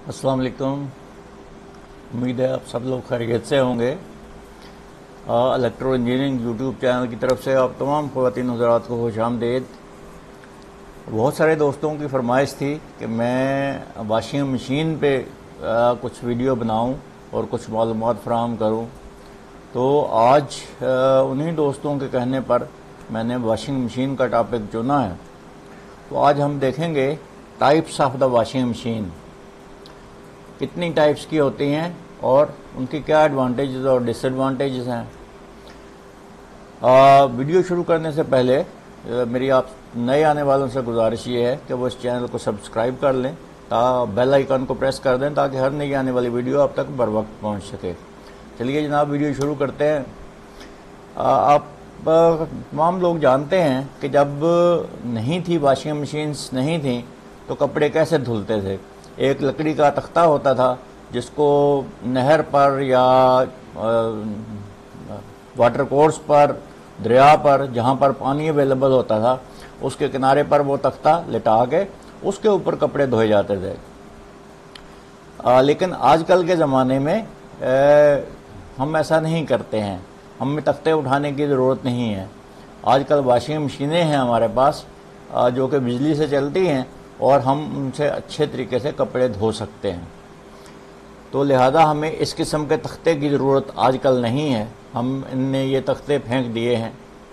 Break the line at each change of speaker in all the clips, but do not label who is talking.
अस्सलाम वालेकुम। उम्मीद है आप सब लोग खैरियत से होंगे। इलेक्ट्रो इंजीनियरिंग यूट्यूब चैनल की तरफ से आप तमाम ख़वातीन हज़रात को खुशामदीद। बहुत सारे दोस्तों की फरमाइश थी कि मैं वाशिंग मशीन पे कुछ वीडियो बनाऊं और कुछ मालूमात फ़राहम करूं। तो आज उन्हीं दोस्तों के कहने पर मैंने वाशिंग मशीन का टॉपिक चुना है। तो आज हम देखेंगे types of the washing machine, कितनी टाइप्स की होती हैं और उनकी क्या एडवांटेजेस और डिसएडवांटेजेस हैं। वीडियो शुरू करने से पहले मेरी आप नए आने वालों से गुजारिश ये है कि वो इस चैनल को सब्सक्राइब कर लें, बेल आइकन को प्रेस कर दें ताकि हर नई आने वाली वीडियो आप तक बर वक्त पहुँच सके। चलिए जनाब, वीडियो शुरू करते हैं। आप तमाम लोग जानते हैं कि जब नहीं थी वाशिंग मशीन्स नहीं थी तो कपड़े कैसे धुलते थे। एक लकड़ी का तख्ता होता था जिसको नहर पर या वाटर कोर्स पर, दरिया पर, जहाँ पर पानी अवेलेबल होता था, उसके किनारे पर वो तख्ता लिटा के उसके ऊपर कपड़े धोए जाते थे। लेकिन आजकल के ज़माने में हम ऐसा नहीं करते हैं। हमें तख्ते उठाने की ज़रूरत नहीं है। आजकल वाशिंग मशीनें हैं हमारे पास जो कि बिजली से चलती हैं और हम उनसे अच्छे तरीके से कपड़े धो सकते हैं। तो लिहाजा हमें इस किस्म के तख्ते की ज़रूरत आजकल नहीं है। हम इनने ये तख्ते फेंक दिए हैं।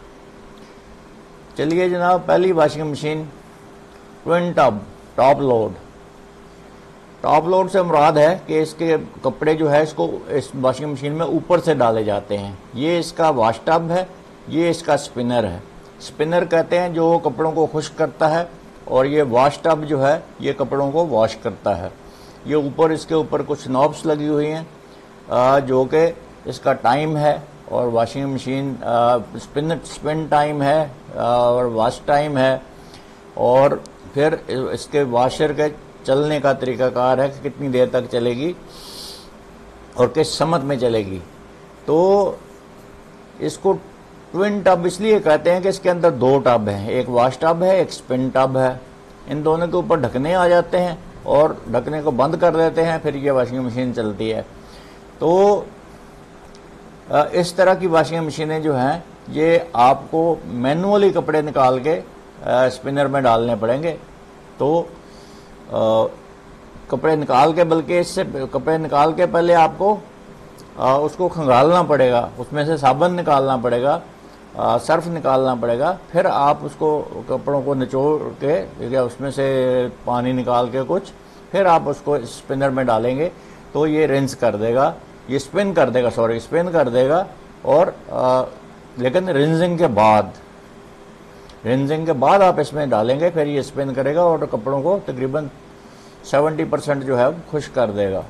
चलिए जनाब, पहली washing machine twin tub top load. Top load से मुराद है कि इसके कपड़े जो है इसको इस वाशिंग मशीन में ऊपर से डाले जाते हैं। ये इसका वाश टब है, ये इसका स्पिनर है। स्पिनर कहते हैं जो कपड़ों को खुश्क करता है, और ये वाश टब जो है ये कपड़ों को वॉश करता है। ये ऊपर इसके ऊपर कुछ नॉब्स लगी हुई हैं जो कि इसका टाइम है और वाशिंग मशीन स्पिन टाइम है और वॉश टाइम है, और फिर इसके वाशर के चलने का तरीकाकार है कि कितनी देर तक चलेगी और किस समत में चलेगी। तो इसको ट्विन टब इसलिए कहते हैं कि इसके अंदर दो टब हैं, एक वाश टब है, एक स्पिन टब है। इन दोनों के ऊपर ढकने आ जाते हैं और ढकने को बंद कर देते हैं, फिर ये वाशिंग मशीन चलती है। तो इस तरह की वाशिंग मशीनें जो हैं ये आपको मैनुअली कपड़े निकाल के स्पिनर में डालने पड़ेंगे। तो कपड़े निकाल के, बल्कि इससे कपड़े निकाल के पहले आपको उसको खंगालना पड़ेगा, उसमें से साबुन निकालना पड़ेगा, सर्फ निकालना पड़ेगा, फिर आप उसको कपड़ों को निचोड़ के या उसमें से पानी निकाल के कुछ, फिर आप उसको स्पिनर में डालेंगे तो ये रिंस कर देगा, ये स्पिन कर देगा। और लेकिन रिंजिंग के बाद आप इसमें डालेंगे, फिर ये स्पिन करेगा और कपड़ों को तकरीबन 70% जो है खुश्क कर देगा।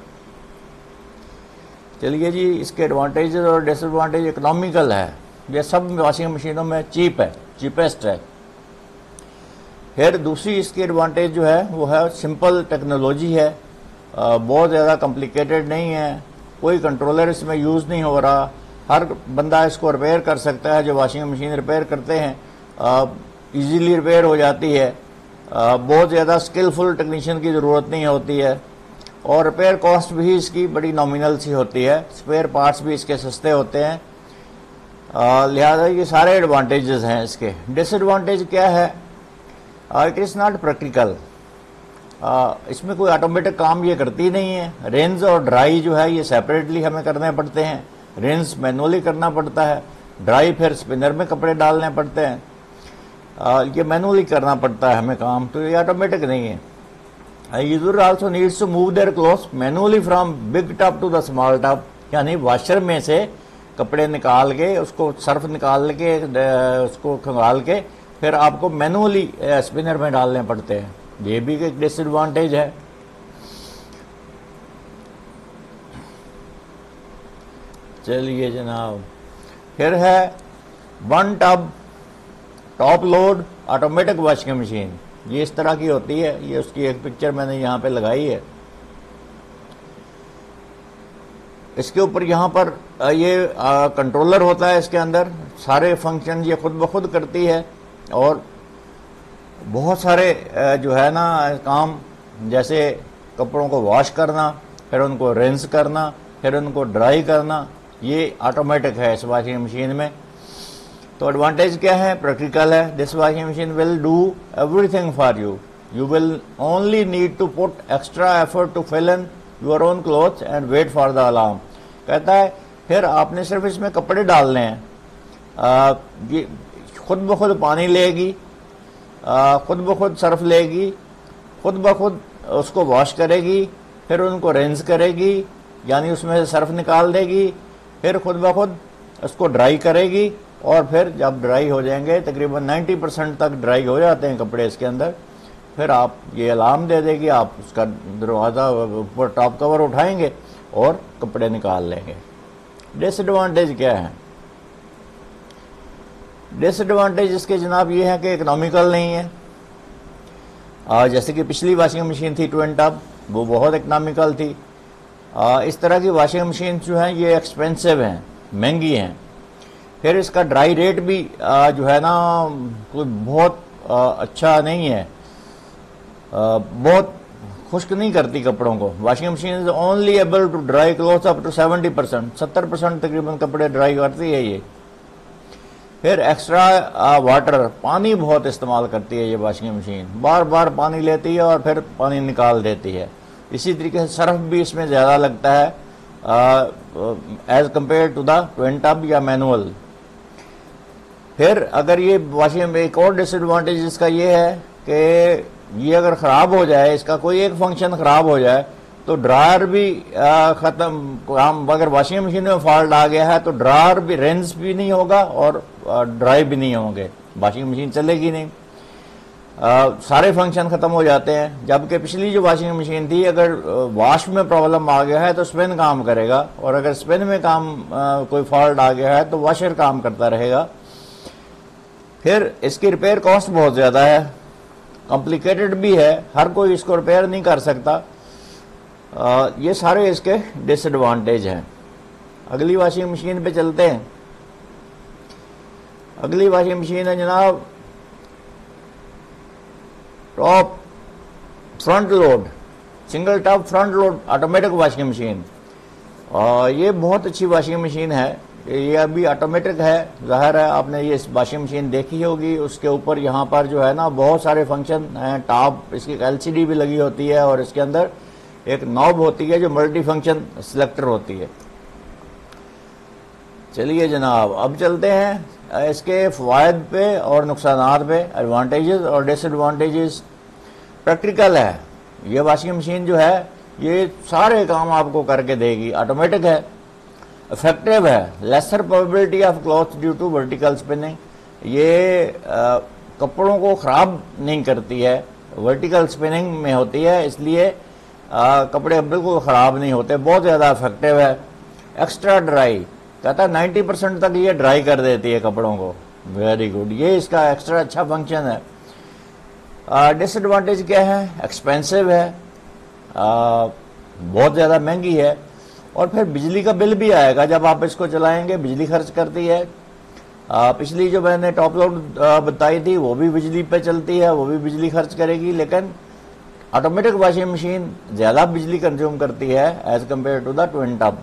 चलिए जी, इसके एडवांटेजेस और डिसएडवांटेज। इकोनॉमिकल है, ये सब वाशिंग मशीनों में चीपेस्ट है। फिर दूसरी इसकी एडवांटेज जो है वो है सिंपल टेक्नोलॉजी है, बहुत ज़्यादा कॉम्प्लिकेटेड नहीं है, कोई कंट्रोलर इसमें यूज़ नहीं हो रहा। हर बंदा इसको रिपेयर कर सकता है। जो वाशिंग मशीन रिपेयर करते हैं इजीली रिपेयर हो जाती है। बहुत ज़्यादा स्किलफुल टेक्नीशियन की ज़रूरत नहीं होती है, और रिपेयर कॉस्ट भी इसकी बड़ी नॉमिनल सी होती है। स्पेयर पार्ट्स भी इसके सस्ते होते हैं। लिहाजा ये सारे एडवांटेजेस हैं इसके। डिसएडवांटेज क्या है? It is not practical. इसमें कोई ऑटोमेटिक काम ये करती नहीं है। रिंस और ड्राई जो है ये सेपरेटली हमें करने पड़ते हैं। रिंस मैनुअली करना पड़ता है, ड्राई फिर स्पिनर में कपड़े डालने पड़ते हैं। ये मैनुअली करना पड़ता है हमें काम, तो ये ऑटोमेटिक नहीं है। User also needs to move their clothes manually from big tub to the small tub, यानी वॉशर में से कपड़े निकाल के, उसको सर्फ निकाल के, उसको खंगाल के, फिर आपको मैनुअली स्पिनर में डालने पड़ते हैं। ये भी एक डिसएडवांटेज है। चलिए जनाब, फिर है one tub top load automatic washing machine. ये इस तरह की होती है। ये उसकी एक पिक्चर मैंने यहाँ पे लगाई है। इसके ऊपर यहाँ पर ये कंट्रोलर होता है, इसके अंदर सारे फंक्शन ये खुद ब खुद करती है, और बहुत सारे जो है ना काम, जैसे कपड़ों को वॉश करना, फिर उनको रिंस करना, फिर उनको ड्राई करना, ये ऑटोमेटिक है इस वॉशिंग मशीन में। तो एडवांटेज क्या है? प्रैक्टिकल है। This washing machine will do everything for you. You will only need to put extra effort to fill in your own cloth and wait for the alarm. कहता है फिर आपने सिर्फ इसमें कपड़े डालने हैं, ये खुद ब खुद पानी लेगी, खुद ब खुद सर्फ लेगी, खुद ब खुद उसको वॉश करेगी, फिर उनको रिंस करेगी, यानी उसमें से सर्फ निकाल देगी, फिर खुद ब खुद उसको ड्राई करेगी, और फिर जब ड्राई हो जाएंगे, तकरीबन 90% तक ड्राई हो जाते हैं कपड़े इसके अंदर, फिर आप ये अलार्म दे देगी, आप उसका दरवाज़ा ऊपर टॉप कवर उठाएंगे और कपड़े निकाल लेंगे। डिसएडवांटेज क्या है? डिसएडवांटेज इसके जनाब ये है कि इकोनॉमिकल नहीं है। जैसे कि पिछली वॉशिंग मशीन थी ट्विन टब, वो बहुत इकोनॉमिकल थी। इस तरह की वॉशिंग मशीन जो हैं ये एक्सपेंसिव हैं, महंगी हैं। फिर इसका ड्राई रेट भी जो है ना कोई बहुत अच्छा नहीं है, बहुत खुश्क नहीं करती कपड़ों को। Washing machine is only able to dry clothes up to 70%, 70% तकरीबन कपड़े ड्राई करती है ये। फिर एक्स्ट्रा वाटर, पानी बहुत इस्तेमाल करती है ये वॉशिंग मशीन, बार बार पानी लेती है और फिर पानी निकाल देती है। इसी तरीके से सर्फ भी इसमें ज़्यादा लगता है as compared to the twin tub या मैनुअल। फिर अगर ये वॉशिंग में एक और डिसएडवांटेज इसका ये है कि ये अगर ख़राब हो जाए, इसका कोई एक फंक्शन ख़राब हो जाए तो ड्रायर भी ख़त्म। हम अगर वॉशिंग मशीन में फॉल्ट आ गया है तो ड्रायर भी, रिंस भी नहीं होगा और ड्राई भी नहीं होंगे, वॉशिंग मशीन चलेगी नहीं, सारे फंक्शन ख़त्म हो जाते हैं। जबकि पिछली जो वॉशिंग मशीन थी, अगर वॉश में प्रॉब्लम आ गया है तो स्पिन काम करेगा, और अगर स्पिन में कोई फॉल्ट आ गया है तो वॉशर काम करता रहेगा। फिर इसकी रिपेयर कॉस्ट बहुत ज़्यादा है, कॉम्प्लिकेटेड भी है, हर कोई इसको रिपेयर नहीं कर सकता। ये सारे इसके डिसएडवांटेज हैं। अगली वॉशिंग मशीन पे चलते हैं। अगली वॉशिंग मशीन है जनाब top front load, single top front load automatic washing machine. ये बहुत अच्छी वॉशिंग मशीन है। ये अभी ऑटोमेटिक है, ज़ाहिर है आपने ये वॉशिंग मशीन देखी होगी। उसके ऊपर यहाँ पर जो है ना बहुत सारे फंक्शन हैं। टॉप इसकी LCD भी लगी होती है और इसके अंदर एक नॉब होती है जो मल्टी फंक्शन सिलेक्टर होती है। चलिए जनाब, अब चलते हैं इसके फ़वायद पे और नुकसानात पे, एडवांटेजेस और डिसएडवांटेजेस। प्रैक्टिकल है ये वॉशिंग मशीन जो है, ये सारे काम आपको करके देगी, ऑटोमेटिक है, इफेक्टिव है, lesser probability of cloth due to vertical spinning. ये कपड़ों को ख़राब नहीं करती है, वर्टिकल स्पिनिंग में होती है, इसलिए कपड़े बिल्कुल ख़राब नहीं होते, बहुत ज़्यादा इफेक्टिव है। एक्स्ट्रा ड्राई, कहता है 90% तक ये ड्राई कर देती है कपड़ों को, वेरी गुड, ये इसका एक्स्ट्रा अच्छा फंक्शन है। डिसएडवांटेज क्या है? एक्सपेंसिव है, बहुत ज़्यादा महंगी है, और फिर बिजली का बिल भी आएगा जब आप इसको चलाएंगे, बिजली खर्च करती है। पिछली जो मैंने टॉप लोड बताई थी वो भी बिजली पे चलती है, वो भी बिजली खर्च करेगी, लेकिन ऑटोमेटिक वॉशिंग मशीन ज़्यादा बिजली कंज्यूम करती है as compared to the twin tub.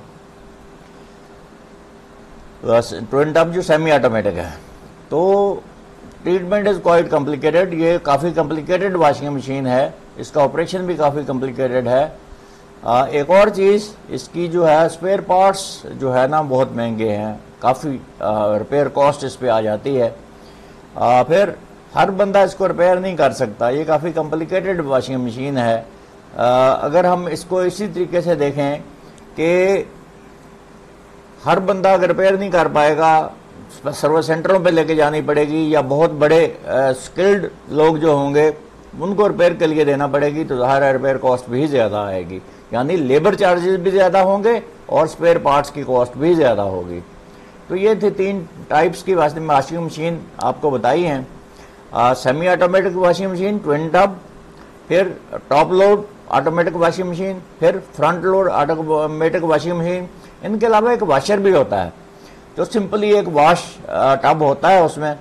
Twin tub जो सेमी ऑटोमेटिक है। तो ट्रीटमेंट इज़ क्वाइट कॉम्प्लिकेटेड, ये काफ़ी कॉम्प्लिकेटेड वॉशिंग मशीन है, इसका ऑपरेशन भी काफ़ी कॉम्प्लिकेटेड है। एक और चीज़, इसकी जो है स्पेयर पार्ट्स जो है ना बहुत महंगे हैं, काफ़ी रिपेयर कॉस्ट इस पे आ जाती है। फिर हर बंदा इसको रिपेयर नहीं कर सकता, ये काफ़ी कॉम्प्लिकेटेड वॉशिंग मशीन है। अगर हम इसको इसी तरीके से देखें कि हर बंदा अगर रिपेयर नहीं कर पाएगा, सर्विस सेंटरों पे लेके जानी पड़ेगी, या बहुत बड़े स्किल्ड लोग जो होंगे उनको रिपेयर के लिए देना पड़ेगी, तो ज़ाहिर है रिपेयर कॉस्ट भी ज़्यादा आएगी, यानी लेबर चार्जेस भी ज़्यादा होंगे और स्पेयर पार्ट्स की कॉस्ट भी ज़्यादा होगी। तो ये थे 3 टाइप्स की वॉशिंग मशीन आपको बताई हैं। Semi automatic washing machine, twin tub, फिर top load automatic washing machine, फिर front load automatic washing machine. इनके अलावा एक वॉशर भी होता है, तो सिंपली एक वॉश टब होता है, उसमें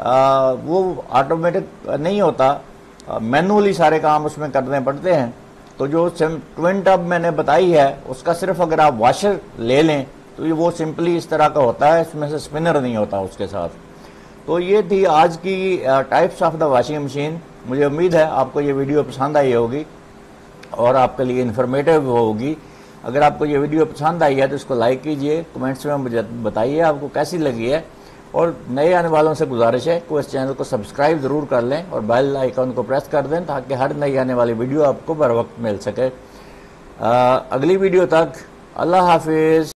वो ऑटोमेटिक नहीं होता, मैनुअली सारे काम उसमें करने पड़ते हैं। तो जो ट्विन टब मैंने बताई है उसका सिर्फ अगर आप वाशर ले लें तो ये वो सिंपली इस तरह का होता है, इसमें से स्पिनर नहीं होता उसके साथ। तो ये थी आज की types of the washing machine. मुझे उम्मीद है आपको ये वीडियो पसंद आई होगी और आपके लिए इन्फॉर्मेटिव होगी। अगर आपको ये वीडियो पसंद आई है तो इसको लाइक कीजिए, कमेंट्स में मुझे बताइए आपको कैसी लगी है, और नए आने वालों से गुजारिश है कि इस चैनल को सब्सक्राइब ज़रूर कर लें और बेल आइकन को प्रेस कर दें ताकि हर नई आने वाली वीडियो आपको बर वक्त मिल सके। अगली वीडियो तक अल्लाह हाफिज़।